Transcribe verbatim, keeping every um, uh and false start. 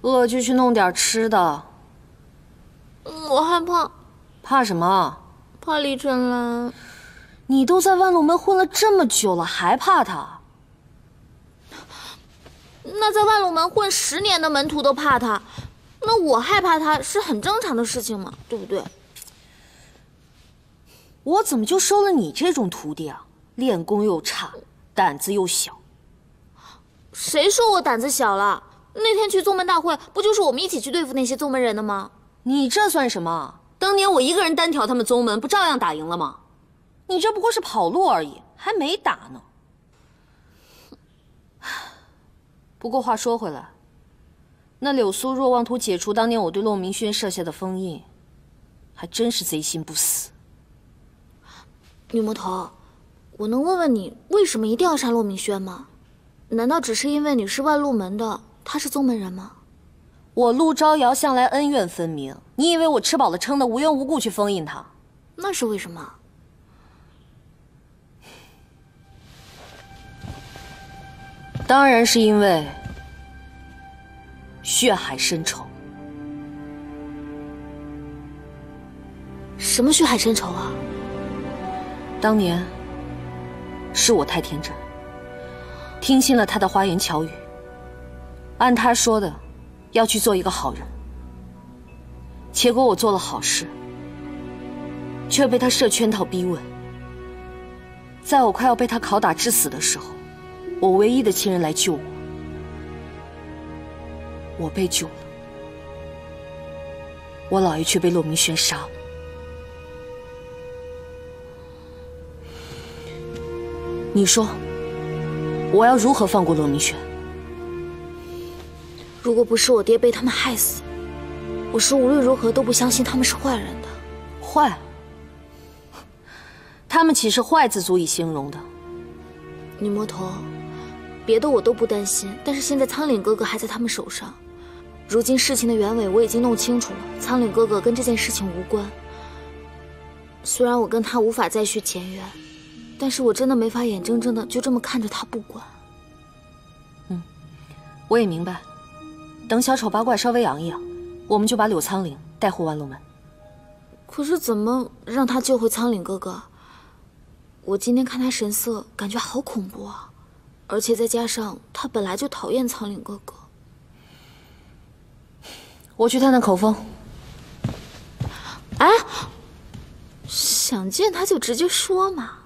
饿就去弄点吃的。 我害怕。 怕什么？ 怕李晨兰。 你都在万路门混了这么久了，还怕他？ 那在万路门混十年的门徒都怕他，那我害怕他是很正常的事情嘛，对不对？ 我怎么就收了你这种徒弟啊？练功又差，胆子又小。 谁说我胆子小了？那天去宗门大会，不就是我们一起去对付那些宗门人的吗？ 你这算什么？当年我一个人单挑他们宗门，不照样打赢了吗？你这不过是跑路而已，还没打呢。不过话说回来，那柳苏若妄图解除当年我对骆明轩设下的封印，还真是贼心不死。 女魔头，我能问问你，为什么一定要杀骆明轩吗？难道只是因为你是万路门的，他是宗门人吗？ 我陆昭瑶向来恩怨分明，你以为我吃饱了撑的无缘无故去封印他？ 那是为什么？ 当然是因为血海深仇。 什么血海深仇啊？ 当年是我太天真，听信了他的花言巧语，按他说的要去做一个好人，结果我做了好事，却被他设圈套逼问。在我快要被他拷打致死的时候，我唯一的亲人来救我，我被救了，我姥爷却被骆明轩杀了。你说，我要如何放过骆明轩？ 如果不是我爹被他们害死，我是无论如何都不相信他们是坏人的。 坏？他们岂是坏字足以形容的？ 女魔头，别的我都不担心，但是现在苍岭哥哥还在他们手上。如今事情的原委我已经弄清楚了，苍岭哥哥跟这件事情无关。虽然我跟他无法再续前缘，但是我真的没法眼睁睁的就这么看着他不管。 嗯，我也明白。等小丑八怪稍微养一养，我们就把柳苍岭带回万路门。 可是怎么让他救回苍岭哥哥？我今天看他神色，感觉好恐怖啊！而且再加上他本来就讨厌苍岭哥哥。 我去探探口风。 哎，想见他就直接说嘛。